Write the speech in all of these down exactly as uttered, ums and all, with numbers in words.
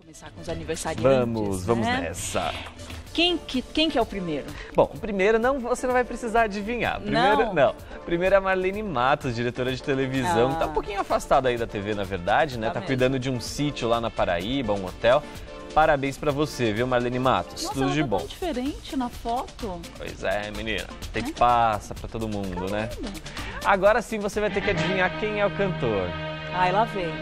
Começar com os aniversariantes. Vamos, vamos né? nessa. Quem que, quem que é o primeiro? Bom, o primeiro não, você não vai precisar adivinhar. Primeiro, não? Não. Primeiro é a Marlene Matos, diretora de televisão. Ah. Tá um pouquinho afastada aí da T V, na verdade, né? Tá, tá mesmo. cuidando de um sítio lá na Paraíba, um hotel. Parabéns pra você, viu, Marlene Matos? Nossa, Tudo ela de tá bom. tão diferente na foto. Pois é, menina. Tem que É? passa pra todo mundo, né? Agora sim você vai ter que adivinhar quem é o cantor. Ai, lá vem.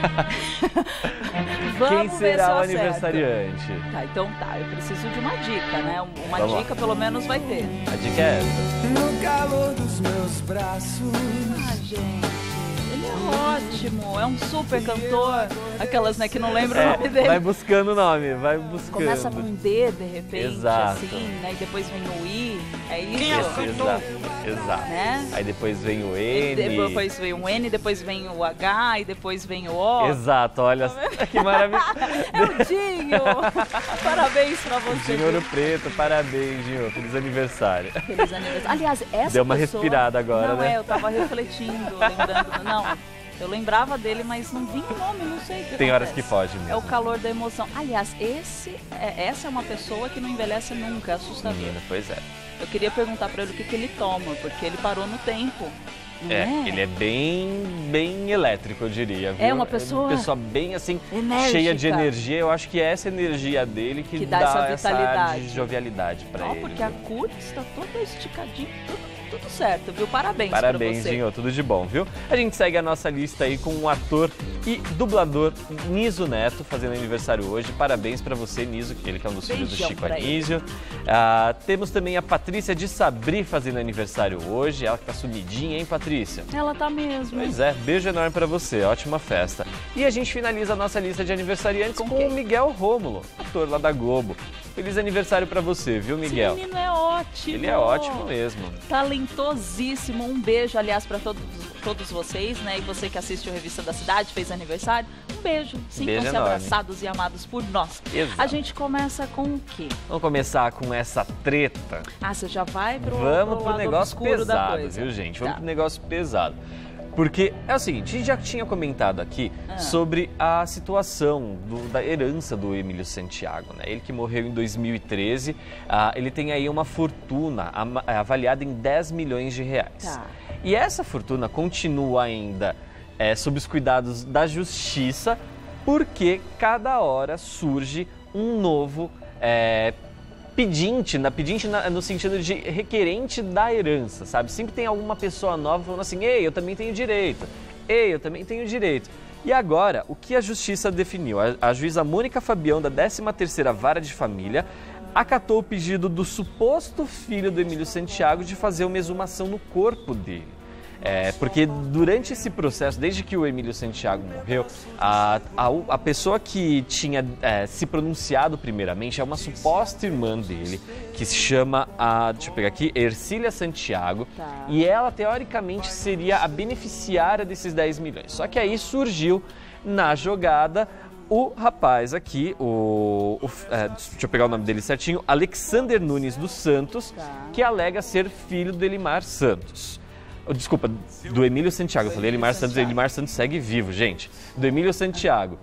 Vamos Quem ver se será eu o acerto. aniversariante? Tá, então tá, eu preciso de uma dica, né? Uma Vamos lá. dica pelo menos vai ter. A dica é essa. No calor dos meus braços. Ah, gente, ele é ótimo, é um super cantor. Aquelas, né, que não lembram o É, nome dele. vai buscando o nome, vai buscando. Começa com D, de repente, Exato. assim, né? E depois vem o I, é isso? Quem é o cantor? Exato, exato. Né? Aí depois vem o E N. depois vem o N, depois vem o H, e depois vem o O. Exato, olha que maravilha. É o Dinho! Parabéns pra você. Dinho Ouro Preto, parabéns, Dinho. Feliz aniversário. Feliz aniversário. Aliás, essa Deu uma pessoa... respirada agora, não, né? é, eu tava refletindo, lembrando... Não, eu lembrava dele, mas não vinha o nome, não sei o que Tem horas que acontece. foge mesmo. É o calor da emoção. Aliás, esse, é, essa é uma pessoa que não envelhece nunca, é assustador. Menina, pois é. Eu queria perguntar pra ele o que, que ele toma, porque ele parou no tempo. Não É, é, ele é bem, bem elétrico, eu diria. Viu? É uma pessoa uma pessoa bem assim, enérgica. cheia de energia. Eu acho que é essa energia dele que, Que dá essa ar vitalidade. de jovialidade pra Ó, ele. porque a viu? curva está toda esticadinha, tudo, tudo certo, viu? Parabéns, Parabéns, pra você. Dinho, tudo de bom, viu? A gente segue a nossa lista aí com o ator e dublador Niso Neto, fazendo aniversário hoje. Parabéns pra você, Niso, que ele que é um dos filhos do Beijão Chico pra ele. Anísio. Ah, temos também a Patrícia de Sabri fazendo aniversário hoje. Ela que tá sumidinha, hein, Patrícia? Ela tá mesmo. Pois é, beijo enorme pra você, ótima festa. E a gente finaliza a nossa lista de aniversariantes com, Com o quem? Miguel Rômulo, ator lá da Globo. Feliz aniversário pra você, viu, Miguel? Esse menino é ótimo. Ele é ótimo mesmo. Talentosíssimo. Um beijo, aliás, para todos, todos vocês, né? E você que assiste o Revista da Cidade, fez aniversário. Um beijo. Beijo Sintam-se enorme. abraçados e amados por nós. Exato. A gente começa com o quê? Vamos começar com essa treta. Ah, você já vai pro, Vamos pro lado negócio obscuro da pesado, coisa. viu, gente? Vamos Tá. pro negócio pesado. Porque é o seguinte, a gente já tinha comentado aqui Ah. sobre a situação do- da herança do Emílio Santiago, né? Ele que morreu em dois mil e treze, ah, ele tem aí uma fortuna ama- avaliada em dez milhões de reais. Tá. E essa fortuna continua ainda é, sob os cuidados da justiça, porque cada hora surge um novo é, pedinte, na, pedinte na, no sentido de requerente da herança, sabe? Sempre tem alguma pessoa nova falando assim, ei, eu também tenho direito, ei, eu também tenho direito. E agora, o que a justiça definiu? A, a juíza Mônica Fabião, da décima terceira Vara de Família, acatou o pedido do suposto filho do Emílio Santiago de fazer uma exumação no corpo dele. É, porque durante esse processo, desde que o Emílio Santiago morreu, a, a, a pessoa que tinha é, se pronunciado primeiramente é uma suposta irmã dele, que se chama, a, deixa eu pegar aqui, Ercília Santiago, Tá. e ela teoricamente seria a beneficiária desses dez milhões. Só que aí surgiu na jogada o rapaz aqui, o, o é, deixa eu pegar o nome dele certinho, Alexander Nunes dos Santos, Tá. que alega ser filho do Elimar Santos. Desculpa, do Emílio Santiago. Eu falei Elimar Santos, Elimar Santos segue vivo, gente. Do Emílio Santiago.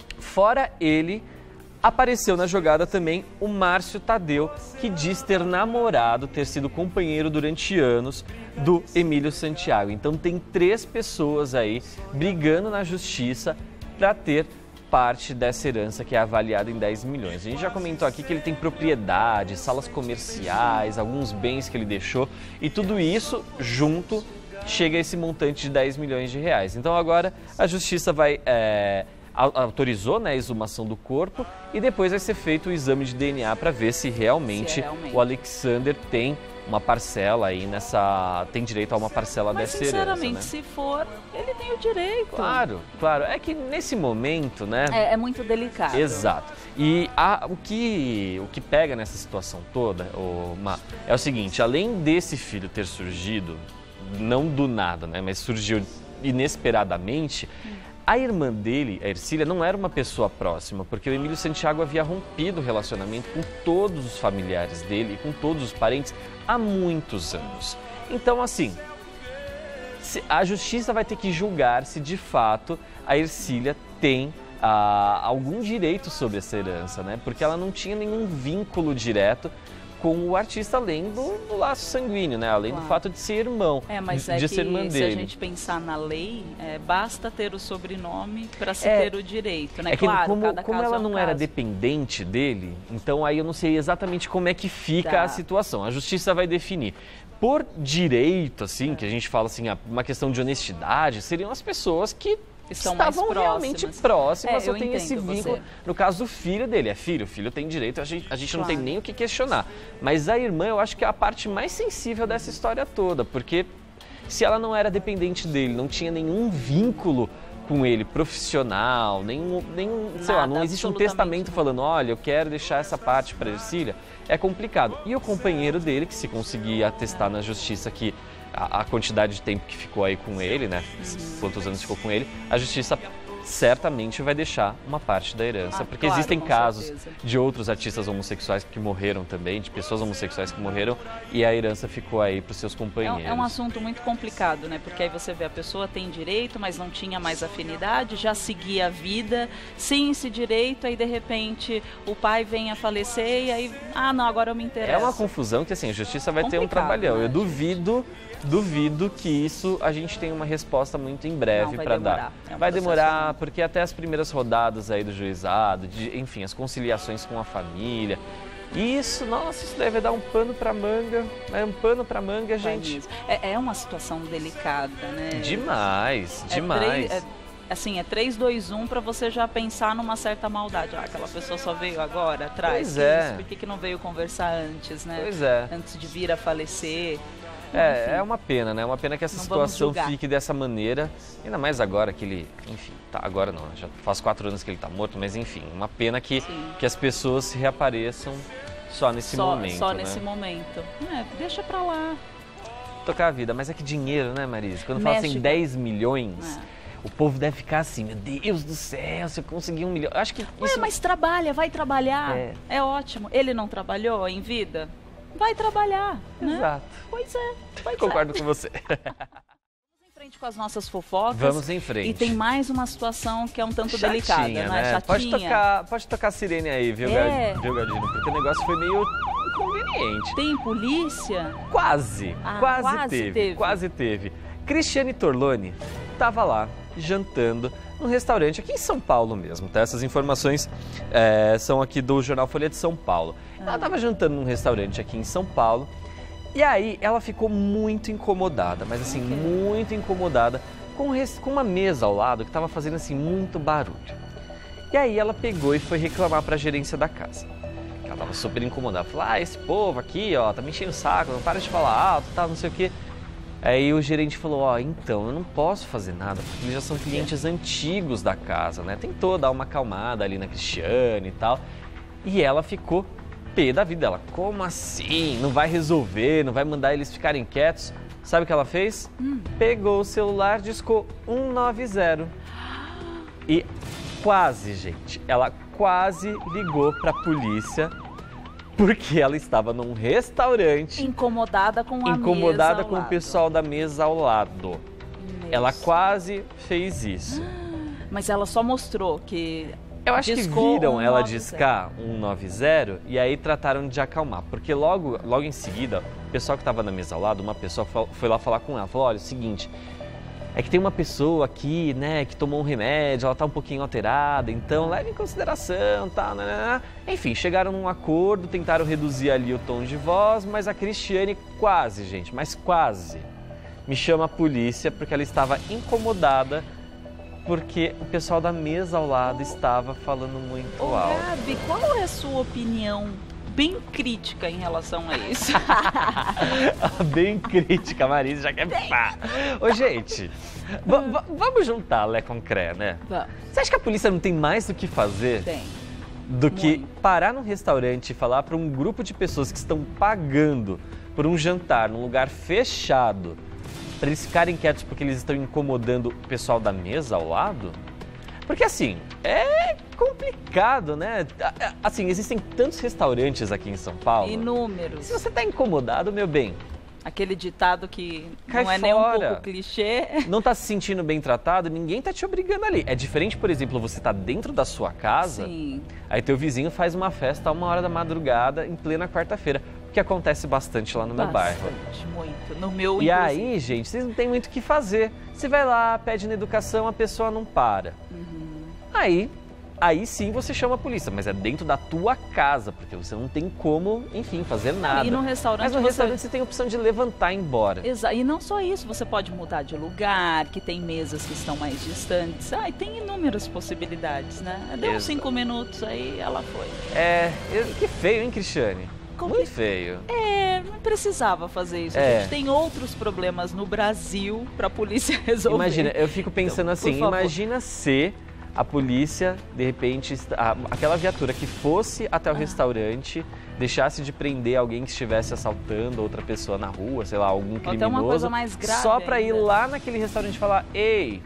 Fora ele, apareceu na jogada também o Márcio Tadeu, que diz ter namorado, ter sido companheiro durante anos do Emílio Santiago. Então tem três pessoas aí brigando na justiça para ter parte dessa herança que é avaliada em dez milhões. A gente já comentou aqui que ele tem propriedade, salas comerciais, alguns bens que ele deixou e tudo isso junto chega a esse montante de dez milhões de reais. Então agora a justiça vai é, autorizou, né, a exumação do corpo e depois vai ser feito o exame de D N A para ver se realmente, Se é realmente. o Alexander tem uma parcela aí nessa, tem direito a uma parcela Mas, dessa herança, sinceramente, né? se for, ele tem o direito. Claro, claro. É que nesse momento, né? É, é muito delicado. Exato. E a, o, que, o que pega nessa situação toda, ô, Ma, é o seguinte, além desse filho ter surgido, não do nada, né? Mas surgiu inesperadamente, a irmã dele, a Ercília, não era uma pessoa próxima, porque o Emílio Santiago havia rompido o relacionamento com todos os familiares dele e com todos os parentes há muitos anos. Então, assim, se- a justiça vai ter que julgar se de fato a Ercília tem ah, algum direito sobre essa herança, né? Porque ela não tinha nenhum vínculo direto com o artista, além do, do laço sanguíneo, né? Além claro. do fato de ser irmão, é, mas de, é de que, ser irmã se dele. a gente pensar na lei, é, basta ter o sobrenome para se é, ter o direito, né? É que claro, como, cada como caso ela é um não caso. era dependente dele, então aí eu não sei exatamente como é que fica tá. a situação. A justiça vai definir. Por direito, assim, é. que a gente fala assim, uma questão de honestidade, seriam as pessoas que Estão estavam mais realmente próximas, é, ou tem esse vínculo. Você. No caso do filho dele, é filho, o filho tem direito, a gente, a gente claro. não tem nem o que questionar. Mas a irmã, eu acho que é a parte mais sensível dessa história toda, porque se ela não era dependente dele, não tinha nenhum vínculo com ele, profissional, nenhum, nenhum sei lá, não existe um testamento falando, olha, eu quero deixar essa parte para Ercília, é complicado. E o companheiro dele, que se conseguir atestar na justiça que a, a quantidade de tempo que ficou aí com ele, né, uhum. quantos anos ficou com ele, a justiça certamente vai deixar uma parte da herança, ah, porque claro, existem casos certeza. de outros artistas homossexuais que morreram também, de pessoas homossexuais que morreram, e a herança ficou aí para os seus companheiros. É, é um assunto muito complicado, né? Porque aí você vê, a pessoa tem direito, mas não tinha mais afinidade, já seguia a vida sem esse direito, aí de repente o pai vem a falecer e aí, ah não, agora eu me interesso. É uma confusão que assim, a justiça vai complicado, ter um trabalhão. Né, eu duvido... Duvido que isso a gente tenha uma resposta muito em breve para dar. É um vai demorar porque até as primeiras rodadas aí do juizado, de, enfim, as conciliações com a família. E isso, nossa, isso deve dar um pano para manga, é um pano para manga, gente. É, é uma situação delicada, né? Demais, é demais. Três, é, assim, é três, dois, um para você já pensar numa certa maldade. Ah, aquela pessoa só veio agora, atrás. Pois é. Por que, que não veio conversar antes, né? Pois é. Antes de vir a falecer. É, enfim, é uma pena, né? É uma pena que essa não situação fique dessa maneira, ainda mais agora que ele, enfim, tá, agora não, já faz quatro anos que ele tá morto, mas enfim, uma pena que, que as pessoas se reapareçam só nesse só, momento, Só né? nesse momento. É, deixa pra lá. Tocar a vida, mas é que dinheiro, né, Marisa? Quando Mexe, fala assim dez milhões, é. o povo deve ficar assim, meu Deus do céu, se eu conseguir um milhão, acho que isso... Ué, mas trabalha, vai trabalhar, é. é ótimo. Ele não trabalhou em vida? Vai trabalhar, né? Exato. Pois é, pois Concordo é. com você. Vamos em frente com as nossas fofocas. Vamos em frente. E tem mais uma situação que é um tanto Chatinha, delicada, né? né? Chatinha. Pode tocar, pode tocar a sirene aí, viu, é. viu, Gardino? Porque o negócio foi meio inconveniente. Tem polícia? Quase, ah, quase, quase teve, teve, quase teve. Cristiane Torloni estava lá, jantando, num restaurante aqui em São Paulo mesmo, tá? Essas informações é, são aqui do Jornal Folha de São Paulo. Ah. Ela estava jantando num restaurante aqui em São Paulo e aí ela ficou muito incomodada, mas assim, okay. muito incomodada com, com uma mesa ao lado que estava fazendo assim muito barulho. E aí ela pegou e foi reclamar para a gerência da casa. Ela estava super incomodada, falou, ah, esse povo aqui, ó, tá me enchendo o saco, não para de falar alto, tá, não sei o quê. Aí o gerente falou, ó, oh, então, eu não posso fazer nada, porque eles já são clientes antigos da casa, né? Tentou dar uma acalmada ali na Cristiane e tal. E ela ficou pé da vida dela. Como assim? Não vai resolver, não vai mandar eles ficarem quietos? Sabe o que ela fez? Hum. Pegou o celular, discou um nove zero. E quase, gente, ela quase ligou pra polícia. Porque ela estava num restaurante... Incomodada com a Incomodada mesa ao com lado. o pessoal da mesa ao lado. Meu ela Deus. quase fez isso. Mas ela só mostrou que... Eu acho que viram ela discar um nove zero e aí trataram de acalmar. Porque logo, logo em seguida, o pessoal que estava na mesa ao lado, uma pessoa foi lá falar com ela. Falou, olha, é o seguinte... É que tem uma pessoa aqui, né, que tomou um remédio, ela tá um pouquinho alterada, então leve em consideração, tá, né, né. Enfim, chegaram num acordo, tentaram reduzir ali o tom de voz, mas a Cristiane quase, gente, mas quase, me chama a polícia porque ela estava incomodada porque o pessoal da mesa ao lado estava falando muito Ô, alto. Gabi, qual é a sua opinião bem crítica em relação a isso? Bem crítica, a Marisa já quer pá. Ô, gente, vamos juntar Lé com Cré, né? Vamos. Você acha que a polícia não tem mais o que fazer? Tem. Do que Muito. parar num restaurante e falar para um grupo de pessoas que estão pagando por um jantar num lugar fechado, para eles ficarem quietos porque eles estão incomodando o pessoal da mesa ao lado? Porque assim, é complicado, né? Assim, existem tantos restaurantes aqui em São Paulo. Inúmeros. Se você tá incomodado, meu bem, Aquele ditado que Cai não é nem um fora. pouco clichê. Não tá se sentindo bem tratado, ninguém tá te obrigando ali. É diferente, por exemplo, você tá dentro da sua casa, Sim. aí teu vizinho faz uma festa a uma hora da madrugada, em plena quarta-feira, o que acontece bastante lá no meu bairro. Bastante, muito. No meu, E inclusive. aí, gente, vocês não tem muito o que fazer. Você vai lá, pede na educação, a pessoa não para. Uhum. Aí, aí sim você chama a polícia, mas é dentro da tua casa, porque você não tem como, enfim, fazer nada. E no restaurante Mas no você- restaurante você tem a opção de levantar e ir embora. Exa- E não só isso, você pode mudar de lugar, que tem mesas que estão mais distantes. Ai, tem inúmeras possibilidades, né? Deu uns Exato. cinco minutos aí, ela foi. É, que feio, hein, Cristiane? Compli- Muito feio. É, não precisava fazer isso. É. A gente tem outros problemas no Brasil pra polícia resolver. Imagina, eu fico pensando Então, por assim, favor. imagina se a polícia, de repente, est- a- aquela viatura que fosse até o Ah. restaurante, deixasse de prender alguém que estivesse assaltando outra pessoa na rua, sei lá, algum Ou criminoso. até uma coisa mais grave Só pra ir ainda. lá naquele restaurante e falar, ei,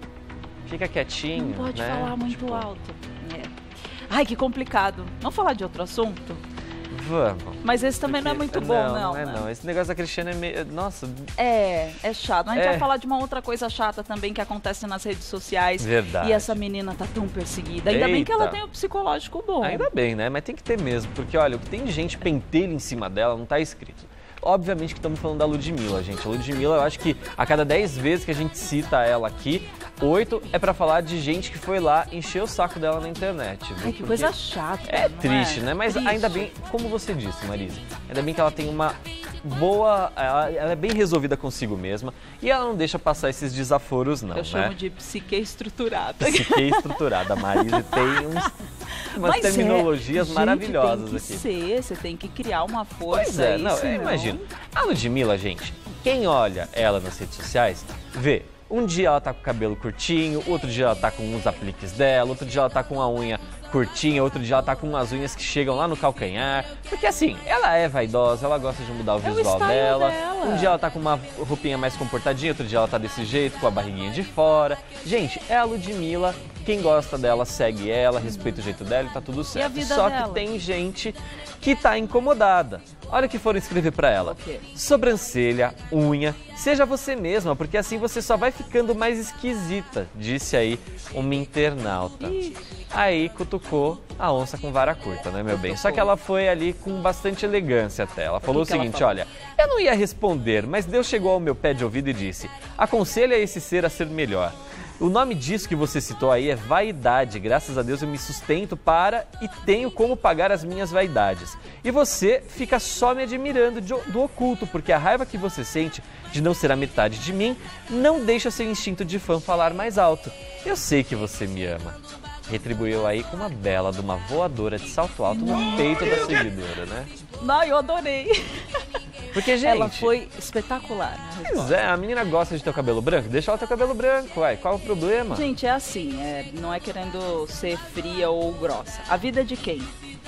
fica quietinho, Não pode né? falar muito Tipo, alto. É. Ai, que complicado. Vamos falar de outro assunto? Vamos. Mas esse também não é Porque- muito bom, não. Não, é né? não. Esse negócio da Cristiane é meio... Nossa, É, é chato. Mas a gente É. vai falar de uma outra coisa chata também que acontece nas redes sociais. verdade. E essa menina tá tão perseguida. Ainda bem que ela Eita. tem o psicológico bom. Ainda bem, né? Mas tem que ter mesmo, porque olha, o que tem de gente pentelha em cima dela não tá escrito. Obviamente que estamos falando da Ludmilla, gente. A Ludmilla, eu acho que a cada dez vezes que a gente cita ela aqui, oito é pra falar de gente que foi lá encher o saco dela na internet. Viu? Ai, que Porque coisa chata. É não triste, né? Mas Triste. ainda bem, como você disse, Marisa, ainda bem que ela tem uma boa... Ela, ela é bem resolvida consigo mesma e ela não deixa passar esses desaforos, não, Eu né? chamo de psique estruturada. Psique estruturada. A Marisa tem uns, umas Mas é, terminologias gente, maravilhosas tem que aqui. ser, você tem que criar uma força Pois é, aí, não, eu senão- imagino. A Ludmilla, gente, quem olha ela nas redes sociais, vê. Um dia ela tá com o cabelo curtinho, outro dia ela tá com os apliques dela, outro dia ela tá com a unha curtinha, outro dia ela tá com umas unhas que chegam lá no calcanhar. Porque assim, ela é vaidosa, ela gosta de mudar o É o visual style dela. dela. Um dia ela tá com uma roupinha mais comportadinha, outro dia ela tá desse jeito, com a barriguinha de fora. Gente, é a Ludmilla. Quem gosta dela, segue ela, respeita o jeito dela e tá tudo certo. vida Só dela? que tem gente que tá incomodada. Olha o que foram escrever pra ela. O quê? Sobrancelha, unha, seja você mesma, porque assim você só vai ficando mais esquisita, disse aí uma internauta. Ih, Aí cutucou a onça com vara curta, né, meu bem? Só que ela foi ali com bastante elegância até. Ela falou o que ela seguinte, falou? olha, eu não ia responder, mas Deus chegou ao meu pé de ouvido e disse, aconselha esse ser a ser melhor. O nome disso que você citou aí é vaidade. Graças a Deus eu me sustento para e tenho como pagar as minhas vaidades. E você fica só me admirando de- do oculto, porque a raiva que você sente de não ser a metade de mim não deixa seu instinto de fã falar mais alto. Eu sei que você me ama. Retribuiu aí com uma bela de uma voadora de salto alto no peito da seguidora, né? não, eu adorei. Porque, gente... Ela foi espetacular. Né? Pois é, a menina gosta de ter o cabelo branco, deixa ela ter o cabelo branco, uai. Qual o problema? Gente, é assim, é, não é querendo ser fria ou grossa. A vida é de quem?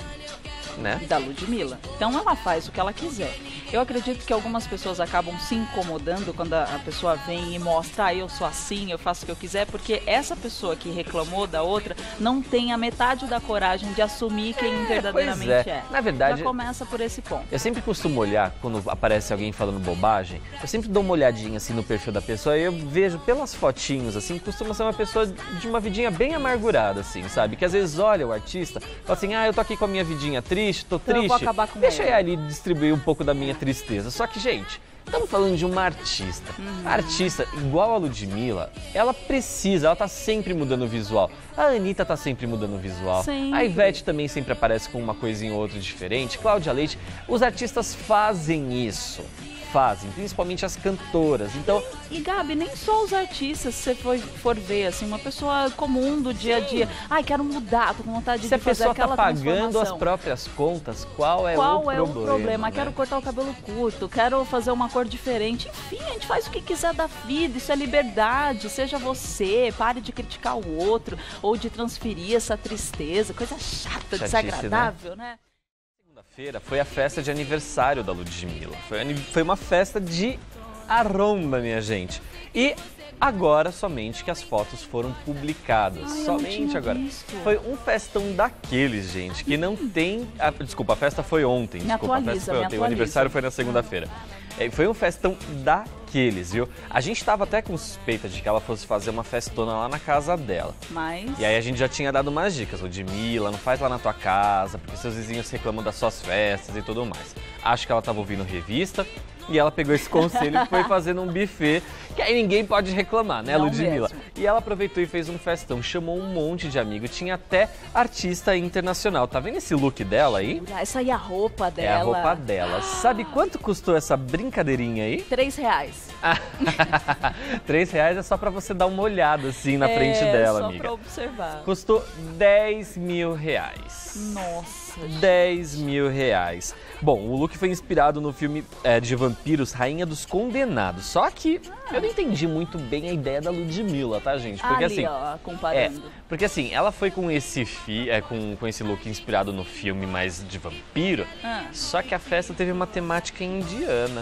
Né? Da Ludmilla. Então ela faz o que ela quiser. Eu acredito que algumas pessoas acabam se incomodando quando a, a pessoa vem e mostra, ah, eu sou assim, eu faço o que eu quiser, porque essa pessoa que reclamou da outra não tem a metade da coragem de assumir quem verdadeiramente pois é. é. Na verdade- Já começa por esse ponto. Eu sempre costumo olhar, quando aparece alguém falando bobagem, eu sempre dou uma olhadinha assim no perfil da pessoa e eu vejo pelas fotinhos, assim, costuma ser uma pessoa de uma vidinha bem amargurada, assim, sabe? Que às vezes olha o artista, fala assim, ah, eu tô aqui com a minha vidinha triste, tô Então eu triste, vou acabar com deixa eu ela. ir ali distribuir um pouco da minha tristeza. Só que, gente, estamos falando de uma artista. Uhum. A artista, igual a Ludmilla, ela precisa, ela tá sempre mudando o visual. A Anitta tá sempre mudando o visual. Sempre. A Ivete também sempre aparece com uma coisinha ou outra diferente. Cláudia Leite. Os artistas fazem isso. Fazem, principalmente as cantoras. Então, E Gabi, nem só os artistas, se você for, for ver, assim, uma pessoa comum do dia a dia. Ai, quero mudar, tô com vontade se a de fazer pessoa tá aquela pagando as transformação. próprias contas, qual é Qual o é problema? o problema? né? Quero cortar o cabelo curto, quero fazer uma cor diferente. Enfim, a gente faz o que quiser da vida, isso é liberdade. Seja você, pare de criticar o outro ou de transferir essa tristeza, coisa chata, Chatice, desagradável, né? Segunda-feira foi a festa de aniversário da Ludmilla. Foi, ani- foi uma festa de arromba, minha gente. E agora somente que as fotos foram publicadas. Ai, eu não somente tinha agora. visto. Foi um festão daqueles, gente, que não tem... a- desculpa, a festa foi ontem. Me Desculpa, a atualiza, festa foi me ontem. O atualiza. aniversário foi na segunda-feira. É, foi um festão daqueles, viu? A gente tava até com suspeita de que ela fosse fazer uma festona lá na casa dela. Mas... E aí a gente já tinha dado umas dicas, Ludmilla, não faz lá na tua casa, porque seus vizinhos reclamam das suas festas e tudo mais. Acho que ela tava ouvindo revista e ela pegou esse conselho e foi fazendo um buffet, que aí ninguém pode reclamar, né, Não Ludmilla? mesmo. E ela aproveitou e fez um festão, chamou um monte de amigos, tinha até artista internacional. Tá vendo esse look dela aí? Essa aí é a roupa dela. É a roupa dela. Sabe quanto custou essa brincadeirinha aí? Três reais. Três reais é só pra você dar uma olhada assim na é, frente dela, só amiga. Pra observar. Custou dez mil reais. Nossa, dez mil reais. Bom, o look foi inspirado no filme é, de vampiros Rainha dos Condenados. Só que ah. eu não entendi muito bem a ideia da Ludmilla, tá, gente? Porque ali, assim, ó, comparando. É, porque assim, ela foi com esse fi, é, com, com esse look inspirado no filme mais de vampiro. Ah. Só que a festa teve uma temática indiana.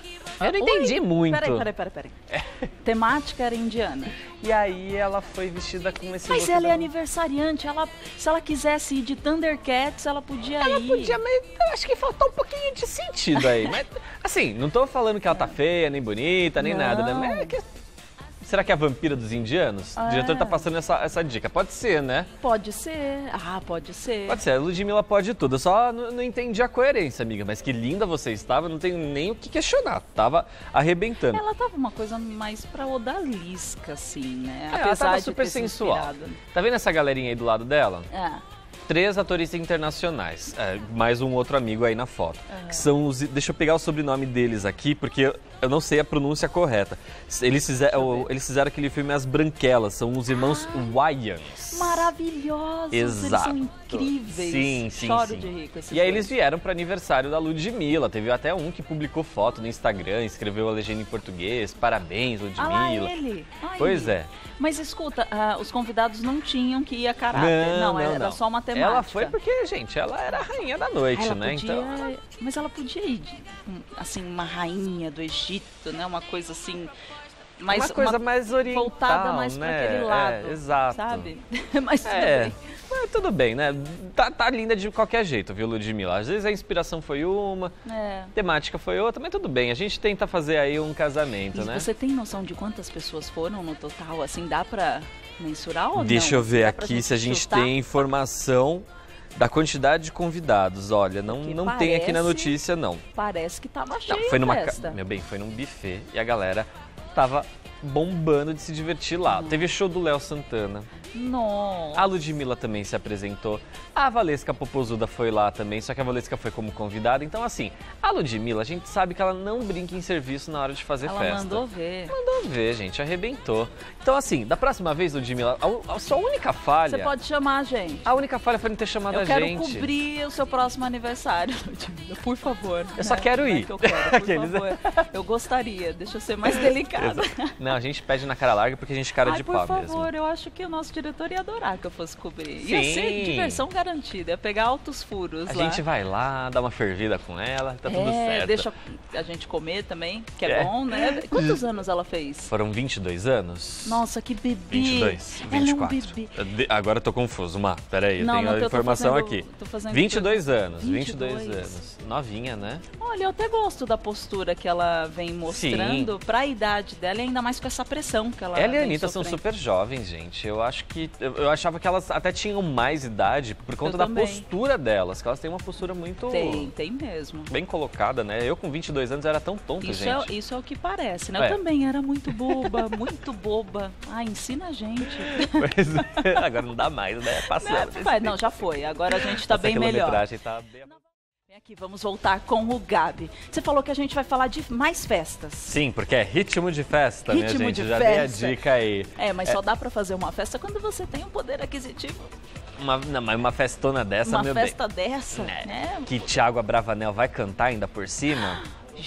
Eu não entendi Oi? muito. Peraí, peraí, peraí, peraí. É. Temática era indiana. E aí ela foi vestida com esse Mas look ela da... é aniversariante, ela, se ela quisesse ir de Thundercats, ela podia ela ir. Ela podia, mas eu acho que faltou um pouquinho de sentido aí. Mas, assim, não tô falando que ela tá feia, nem bonita, nem não. nada, né? Mas é que... Será que é a vampira dos indianos? É. O diretor tá passando essa, essa dica. Pode ser, né? Pode ser. Ah, pode ser. Pode ser. A Ludmilla pode tudo. Eu só não, não entendi a coerência, amiga. Mas que linda você estava, não tenho nem o que questionar. Tava arrebentando. Ela tava uma coisa mais pra odalisca, assim, né? É, Apesar ela tava de super ter sensual. inspirado. Tá vendo essa galerinha aí do lado dela? É. Três atores internacionais, é, mais um outro amigo aí na foto. Uhum. Que são os. Deixa eu pegar o sobrenome deles aqui, porque eu, eu não sei a pronúncia correta. Eles fizeram, eles fizeram aquele filme As Branquelas, são os irmãos ah, Wayans. Maravilhosos, exato. Eles são incríveis. Sim, sim, Choro sim. de rir com esses E aí dois. eles vieram para aniversário da Ludmilla. Teve até um que publicou foto no Instagram, escreveu a legenda em português. Parabéns, Ludmilla. Ah, ele. Ai. Pois é. Mas escuta, uh, os convidados não tinham que ir a caráter. Não, não, não era não. só uma temática. Ela foi porque, gente, ela era a rainha da noite, ela né? Podia... Então... Mas ela podia ir, de, assim, uma rainha do Egito, né? Uma coisa assim... Mais, uma coisa uma mais oriental, voltada mais né? para aquele lado, é, exato. sabe? Mas tudo é. bem. Mas tudo bem, né? Tá, tá linda de qualquer jeito, viu, Ludmilla? Às vezes a inspiração foi uma, é. a temática foi outra, mas tudo bem. A gente tenta fazer aí um casamento, e né? Você tem noção de quantas pessoas foram no total? Assim, dá pra mensurar ou Deixa não? eu ver dá aqui se a gente chutar? tem informação da quantidade de convidados. Olha, não, não parece, tem aqui na notícia, não. Parece que tava cheio não, foi numa festa. Meu bem, foi num buffet e a galera tava bombando de se divertir lá. Hum. Teve show do Léo Santana. Nossa. A Ludmilla também se apresentou. A Valesca Popozuda foi lá também, só que a Valesca foi como convidada. Então, assim, a Ludmilla, a gente sabe que ela não brinca em serviço na hora de fazer ela festa. Ela mandou ver. Mandou ver, gente, arrebentou. Então, assim, da próxima vez, Ludmilla, a, a sua única falha... Você pode chamar a gente. A única falha foi não ter chamado eu a gente. Eu quero cobrir o seu próximo aniversário, Ludmilla, por favor. Eu só né? quero ir. É que eu quero, por Aqueles... favor. Eu gostaria, deixa eu ser mais delicada. Não, a gente pede na cara larga porque a gente cara Ai, de pau mesmo. por favor, eu acho que o nosso diretor ia adorar que eu fosse cobrir. Sim. Ia ser diversão garantida, ia pegar altos furos a lá. A gente vai lá, dá uma fervida com ela, tá é, tudo certo. Deixa a gente comer também, que é, é. bom, né? Quantos anos ela fez? Foram vinte e dois anos. Nossa, que bebê. vinte e dois, vinte e quatro. Ela é um bebê. Agora eu tô confuso, Má. Peraí, eu não, tenho não, a informação tô fazendo, aqui. Tô fazendo vinte e dois tudo. anos, vinte e dois anos. Novinha, né? Olha, eu até gosto da postura que ela vem mostrando Sim. pra idade dela e ainda mais com essa pressão que ela Ela e a Anitta sofrendo. são super jovens, gente. Eu acho que... Eu, eu achava que elas até tinham mais idade por conta eu da também. postura delas, que elas têm uma postura muito... Tem, tem mesmo. Bem colocada, né? Eu com vinte e dois anos era tão tonto, isso gente. É, isso é o que parece, né? É. Eu também era muito boba, muito boba. Ah, ensina a gente. Pois é, agora não dá mais, né? Passando. Não, vai, não, já foi. Agora a gente tá Essa bem melhor. Tá bem... Vem aqui, vamos voltar com o Gabi. Você falou que a gente vai falar de mais festas. Sim, porque é ritmo de festa, ritmo minha gente. De já festa. dei a dica aí. É, mas é... só dá pra fazer uma festa quando você tem um poder aquisitivo. Uma, não, mas uma festona dessa, uma meu festa bem. dessa, né? né? Que Thiago Abravanel vai cantar ainda por cima.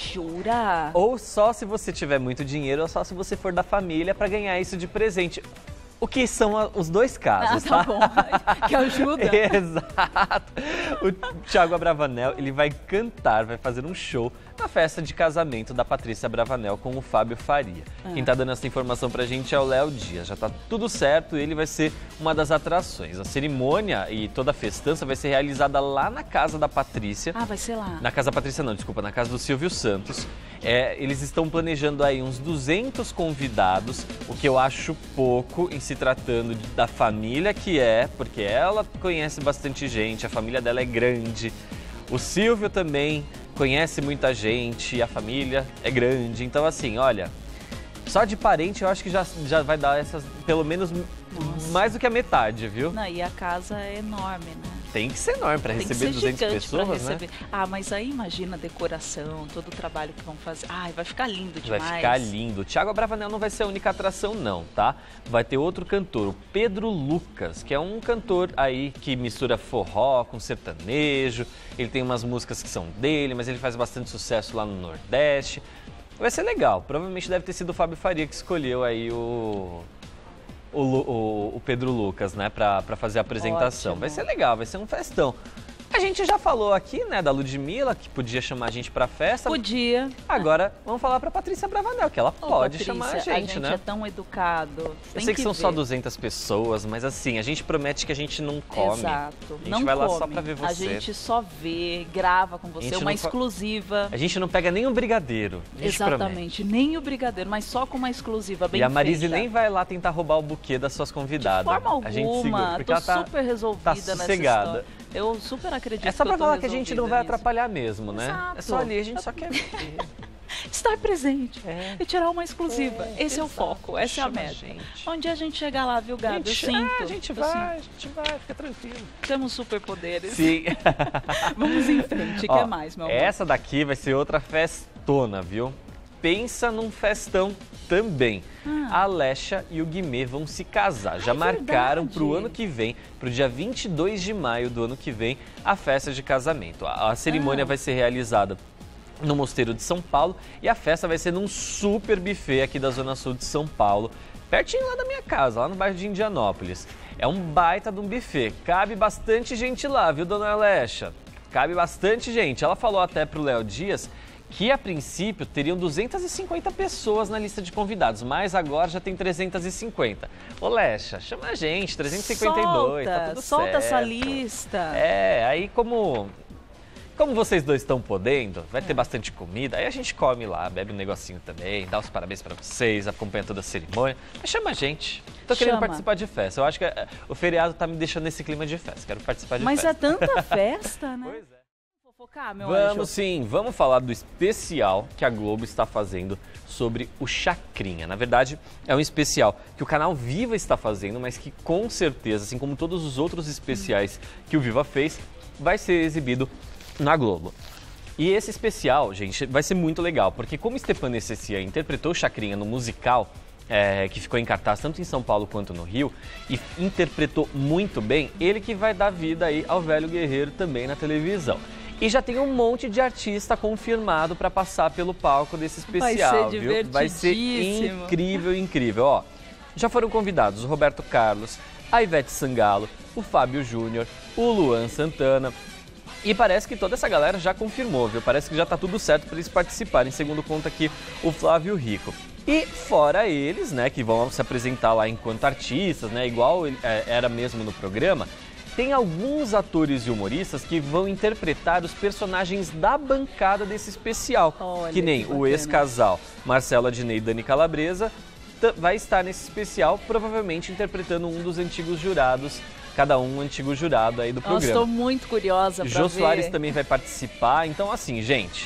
Jura? Ou só se você tiver muito dinheiro, ou só se você for da família pra ganhar isso de presente. O que são a, os dois casos, ah, tá? tá? bom. Que ajuda. Exato. O Thiago Abravanel, ele vai cantar, vai fazer um show na festa de casamento da Patrícia Abravanel com o Fábio Faria. Ah. Quem tá dando essa informação pra gente é o Léo Dias. Já tá tudo certo, ele vai ser uma das atrações. A cerimônia e toda a festança vai ser realizada lá na casa da Patrícia. Ah, vai ser lá. Na casa da Patrícia não, desculpa, na casa do Silvio Santos. É, eles estão planejando aí uns duzentos convidados, o que eu acho pouco em se tratando de, da família que é, porque ela conhece bastante gente, a família dela é grande. O Silvio também conhece muita gente, a família é grande. Então assim, olha, só de parente eu acho que já, já vai dar essas, pelo menos Nossa. mais do que a metade, viu? Não, e a casa é enorme, né? Tem que ser enorme para receber duzentas pessoas, né? Ah, mas aí imagina a decoração, todo o trabalho que vão fazer. Ai, vai ficar lindo demais. Vai ficar lindo. O Thiago Abravanel não vai ser a única atração não, tá? Vai ter outro cantor, o Pedro Lucas, que é um cantor aí que mistura forró com sertanejo. Ele tem umas músicas que são dele, mas ele faz bastante sucesso lá no Nordeste. Vai ser legal. Provavelmente deve ter sido o Fábio Faria que escolheu aí o... O, o, o Pedro Lucas, né, pra, pra fazer a apresentação. Ótimo. Vai ser legal, vai ser um festão. A gente já falou aqui, né, da Ludmilla, que podia chamar a gente pra festa. Podia. Agora, vamos falar pra Patrícia Abravanel, que ela Ô, pode Patrícia, chamar a gente, a gente né? é tão educado. Eu Tem sei que, que são ver. só duzentas pessoas, mas assim, a gente promete que a gente não come. Exato. A gente não vai come. lá só pra ver você. A gente só vê, grava com você, uma exclusiva. A gente não pega nem um brigadeiro. A gente Exatamente, promete. nem o brigadeiro, mas só com uma exclusiva bem E a Marise feita. nem vai lá tentar roubar o buquê das suas convidadas. De forma alguma, a gente segura, porque tô ela tá, super resolvida tá nessa sossegada. história. Eu super acredito É só pra que eu tô falar que a gente não vai nisso. atrapalhar mesmo, né? Exato. É só ali, a gente só quer ver. Estar presente É. e tirar uma exclusiva. É, Esse é o exato. foco, essa é a Chama a meta. gente. Onde a gente chegar lá, viu, Gabi? Eu Gente, sinto. é, a gente eu vai, sinto. a gente vai, fica tranquilo. Temos superpoderes. Sim. Vamos em frente. O que Ó, mais, meu amor? essa daqui vai ser outra festona, viu? Pensa num festão também. Ah. A Alexa e o Guimê vão se casar. Já é marcaram verdade. para o ano que vem, para o dia vinte e dois de maio do ano que vem, a festa de casamento. A, a cerimônia Ah. vai ser realizada no Mosteiro de São Paulo e a festa vai ser num super buffet aqui da Zona Sul de São Paulo, pertinho lá da minha casa, lá no bairro de Indianópolis. É um baita de um buffet, cabe bastante gente lá, viu, dona Alexa? Cabe bastante gente. Ela falou até pro Léo Dias que a princípio teriam duzentas e cinquenta pessoas na lista de convidados, mas agora já tem trezentas e cinquenta. Ô Lecha, chama a gente, trezentos e cinquenta e dois, solta, tá tudo solta certo. essa lista. É, aí como, como vocês dois estão podendo, vai ter bastante comida, aí a gente come lá, bebe um negocinho também, dá os parabéns pra vocês, acompanha toda a cerimônia, mas chama a gente. Tô querendo Chama. participar de festa, eu acho que é, o feriado tá me deixando nesse clima de festa, quero participar de Mas festa. é tanta festa, né? Pois é. Fofocar, meu Vamos anjo. sim, vamos falar do especial que a Globo está fazendo sobre o Chacrinha. Na verdade, é um especial que o canal Viva está fazendo, mas que com certeza, assim como todos os outros especiais que o Viva fez, vai ser exibido na Globo. E esse especial, gente, vai ser muito legal, porque como Stepan Necessia interpretou o Chacrinha no musical, É, que ficou em cartaz tanto em São Paulo quanto no Rio, e interpretou muito bem, ele que vai dar vida aí ao velho guerreiro também na televisão. E já tem um monte de artista confirmado para passar pelo palco desse especial, Vai ser viu? Vai ser divertidíssimo. incrível, incrível. Ó, já foram convidados o Roberto Carlos, a Ivete Sangalo, o Fábio Júnior, o Luan Santana. E parece que toda essa galera já confirmou, viu? Parece que já tá tudo certo para eles participarem, segundo conta aqui o Flávio Rico. E fora eles, né, que vão se apresentar lá enquanto artistas, né, igual é, era mesmo no programa, tem alguns atores e humoristas que vão interpretar os personagens da bancada desse especial. Olha, que nem que o bacana. ex-casal Marcelo Adnet e Dani Calabresa vai estar nesse especial, provavelmente interpretando um dos antigos jurados, cada um um antigo jurado aí do Nossa, programa. estou muito curiosa para Jô ver. Soares também vai participar, então assim, gente,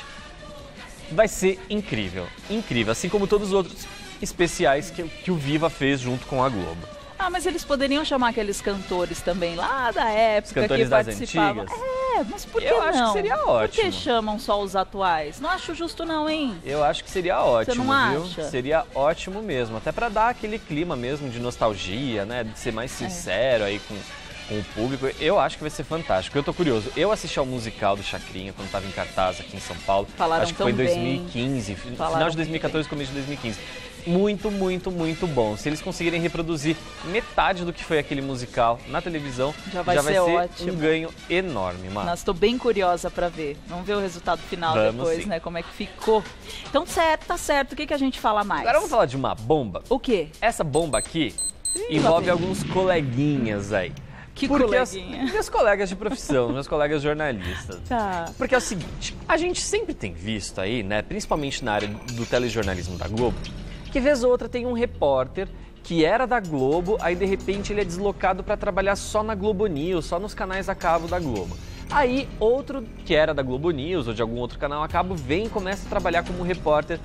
vai ser incrível, incrível, assim como todos os outros especiais que, que o Viva fez junto com a Globo. Ah, mas eles poderiam chamar aqueles cantores também lá da época cantores que das participavam. antigas? É, mas por que Eu não? acho que seria Por ótimo. que chamam só os atuais? Não acho justo não, hein? Eu acho que seria ótimo, não viu? acha? Seria ótimo mesmo, até pra dar aquele clima mesmo de nostalgia, né, de ser mais sincero aí com, com o público. Eu acho que vai ser fantástico. Eu tô curioso. Eu assisti ao musical do Chacrinha quando tava em cartaz aqui em São Paulo. Falaram acho que foi em tão dois bem. mil e quinze, Falaram final de muito dois mil e quatorze, começo de dois mil e quinze. Muito, muito, muito bom. Se eles conseguirem reproduzir metade do que foi aquele musical na televisão, Já vai ser ótimo. um ganho enorme, mano. Nossa, estou bem curiosa para ver. Vamos ver o resultado final Vamos depois, sim. né? Como é que ficou. Então, certo, tá certo. O que, que a gente fala mais? Agora vamos falar de uma bomba. O quê? Essa bomba aqui Ih, lá envolve vem. alguns coleguinhas aí. Que Porque as, coleguinha? meus colegas de profissão, meus colegas jornalistas. Tá. Porque é o seguinte, a gente sempre tem visto aí, né, principalmente na área do telejornalismo da Globo, que vez ou outra tem um repórter que era da Globo, aí de repente ele é deslocado para trabalhar só na Globo News, só nos canais a cabo da Globo. Aí outro que era da Globo News ou de algum outro canal a cabo vem e começa a trabalhar como repórter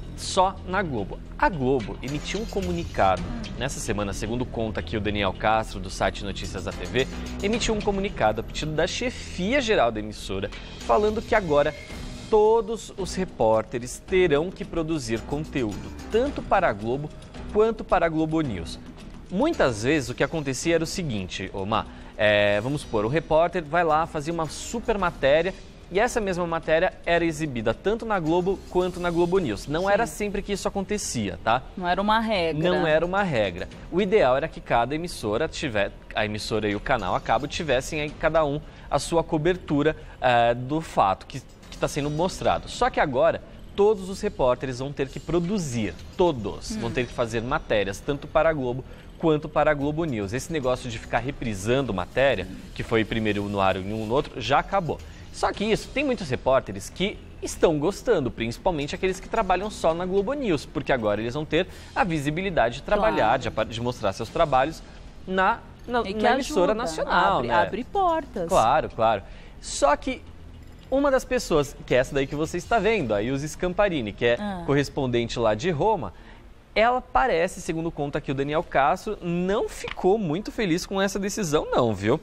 só na Globo. A Globo emitiu um comunicado nessa semana, segundo conta aqui o Daniel Castro, do site Notícias da T V, emitiu um comunicado a pedido da chefia geral da emissora, falando que agora todos os repórteres terão que produzir conteúdo, tanto para a Globo quanto para a Globo News. Muitas vezes o que acontecia era o seguinte, Omar, é, vamos supor, o repórter vai lá, fazia uma super matéria e essa mesma matéria era exibida tanto na Globo quanto na Globo News. Não Sim. era sempre que isso acontecia, tá? Não era uma regra. Não era uma regra. O ideal era que cada emissora tivesse, a emissora e o canal a cabo tivessem aí cada um a sua cobertura uh, do fato que está sendo mostrado. Só que agora todos os repórteres vão ter que produzir, todos hum. vão ter que fazer matérias tanto para a Globo quanto para a Globo News. Esse negócio de ficar reprisando matéria, que foi primeiro no ar e um no outro, já acabou. Só que isso, tem muitos repórteres que estão gostando, principalmente aqueles que trabalham só na Globo News, porque agora eles vão ter a visibilidade de trabalhar, claro. de, de mostrar seus trabalhos na, na, na emissora nacional. Abre, né? abre portas. Claro, claro. Só que uma das pessoas, que é essa daí que você está vendo, a Ilse Scamparini, que é ah. correspondente lá de Roma, ela parece, segundo conta aqui o Daniel Castro, não ficou muito feliz com essa decisão não, viu?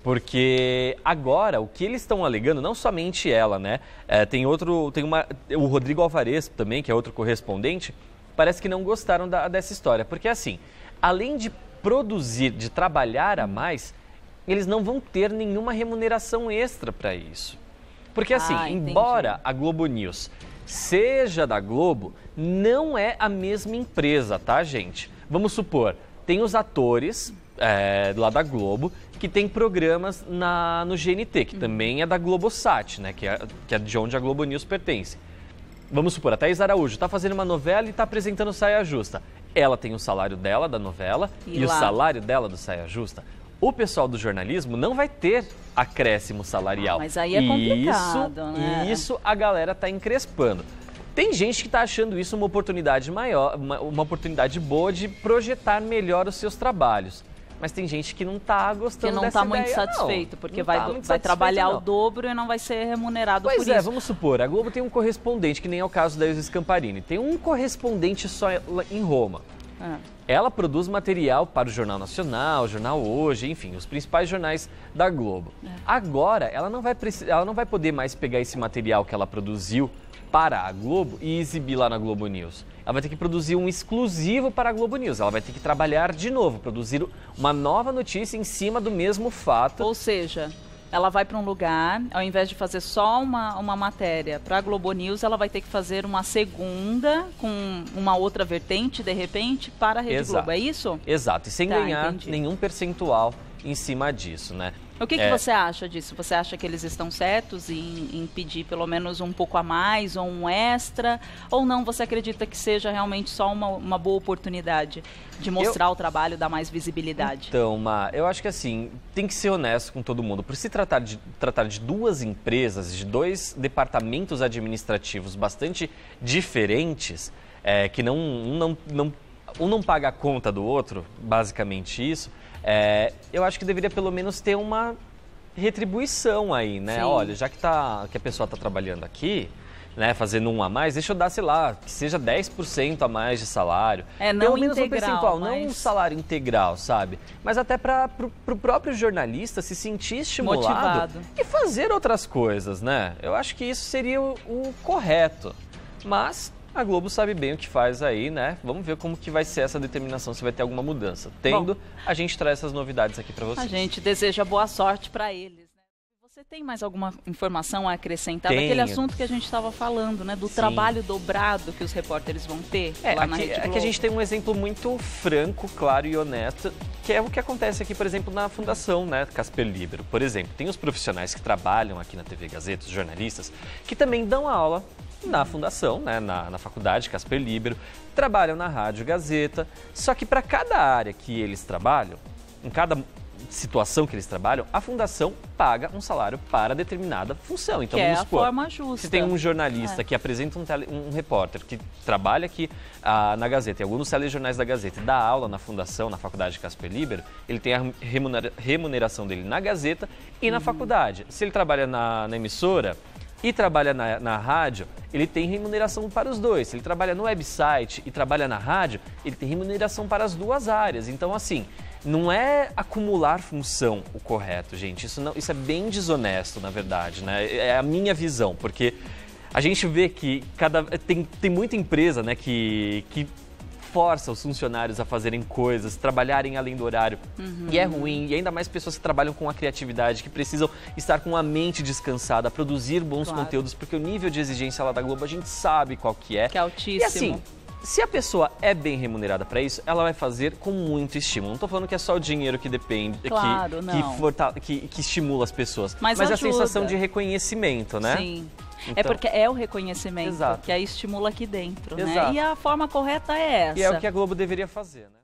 Porque agora o que eles estão alegando, não somente ela, né? É, tem outro, tem uma, o Rodrigo Alvarez também, que é outro correspondente, parece que não gostaram da, dessa história. Porque assim, além de produzir, de trabalhar a mais, eles não vão ter nenhuma remuneração extra para isso. Porque assim, ah, embora a Globo News seja da Globo, não é a mesma empresa, tá, gente? Vamos supor, tem os atores é, lá da Globo que tem programas na, no G N T, que uhum. também é da Globosat, né? Que é, que é de onde a Globo News pertence. Vamos supor, a Thaís Araújo está fazendo uma novela e está apresentando Saia Justa. Ela tem o salário dela da novela e, e o salário dela do Saia Justa. O pessoal do jornalismo não vai ter acréscimo salarial. Ah, mas aí é complicado, isso, né? E isso a galera está encrespando. Tem gente que está achando isso uma oportunidade maior, uma, uma oportunidade boa de projetar melhor os seus trabalhos. Mas tem gente que não está gostando dessa ideia, não. Que não está muito satisfeito, não. porque não vai, tá vai trabalhar não. o dobro e não vai ser remunerado pois por é, isso. Vamos supor, a Globo tem um correspondente, que nem é o caso da Ilse Scamparini. Tem um correspondente só em Roma. Ah. Ela produz material para o Jornal Nacional, o Jornal Hoje, enfim, os principais jornais da Globo. É. Agora, ela não, vai ela não vai poder mais pegar esse material que ela produziu para a Globo e exibir lá na Globo News. Ela vai ter que produzir um exclusivo para a Globo News. Ela vai ter que trabalhar de novo, produzir uma nova notícia em cima do mesmo fato. Ou seja, ela vai para um lugar, ao invés de fazer só uma, uma matéria para a Globo News, ela vai ter que fazer uma segunda com uma outra vertente, de repente, para a Rede Exato. Globo. É isso? Exato. E sem tá, ganhar entendi. nenhum percentual em cima disso, né? O que, que é... você acha disso? Você acha que eles estão certos em, em pedir pelo menos um pouco a mais ou um extra? Ou não, você acredita que seja realmente só uma, uma boa oportunidade de mostrar eu... o trabalho, dar mais visibilidade? Então, Ma, eu acho que assim, tem que ser honesto com todo mundo. Por se tratar de, tratar de duas empresas, de dois departamentos administrativos bastante diferentes, é, que não, um, não, não, um não paga a conta do outro, basicamente isso, É, eu acho que deveria pelo menos ter uma retribuição aí, né? Sim. Olha, já que, tá, que a pessoa está trabalhando aqui, né, fazendo um a mais, deixa eu dar, sei lá, que seja dez por cento a mais de salário. É, não pelo menos integral, um percentual, mas... não um salário integral, sabe? Mas até para o próprio jornalista se sentir estimulado motivado e fazer outras coisas, né? Eu acho que isso seria o, o correto. Mas a Globo sabe bem o que faz aí, né? Vamos ver como que vai ser essa determinação, se vai ter alguma mudança. Tendo, Bom, a gente traz essas novidades aqui para vocês. A gente deseja boa sorte para eles, né? Você tem mais alguma informação a acrescentar Tenho. daquele assunto que a gente estava falando, né? Do Sim. trabalho dobrado que os repórteres vão ter é, lá aqui, na Rede Globo. Aqui a gente tem um exemplo muito franco, claro e honesto, que é o que acontece aqui, por exemplo, na Fundação, né, Casper Libero. Por exemplo, tem os profissionais que trabalham aqui na T V Gazeta, os jornalistas, que também dão aula na fundação, né, na, na faculdade Casper Libero, trabalham na Rádio Gazeta, só que para cada área que eles trabalham, em cada situação que eles trabalham, a fundação paga um salário para determinada função. Então, que vamos é a supor, forma justa. se tem um jornalista é. que apresenta um, tele, um repórter que trabalha aqui ah, na Gazeta, em alguns telejornais da Gazeta, e dá aula na fundação, na faculdade Casper Libero, ele tem a remunera, remuneração dele na Gazeta e na uhum. faculdade. Se ele trabalha na, na emissora e trabalha na, na rádio, ele tem remuneração para os dois. Se ele trabalha no website e trabalha na rádio, ele tem remuneração para as duas áreas. Então, assim, não é acumular função o correto, gente. Isso, não, isso é bem desonesto, na verdade, né? É a minha visão, porque a gente vê que cada, tem, tem muita empresa, né, que... que força os funcionários a fazerem coisas, trabalharem além do horário. Uhum. E é ruim, e ainda mais pessoas que trabalham com a criatividade, que precisam estar com a mente descansada, produzir bons claro. conteúdos, porque o nível de exigência lá da Globo a gente sabe qual que é. Que é altíssimo. E assim, se a pessoa é bem remunerada para isso, ela vai fazer com muito estímulo. Não estou falando que é só o dinheiro que depende, claro, que, não. que, fortale, que, que estimula as pessoas, mas, mas a sensação de reconhecimento, né? Sim. Então, é porque é o reconhecimento exato. que aí estimula aqui dentro, exato. né? E a forma correta é essa. E é o que a Globo deveria fazer, né?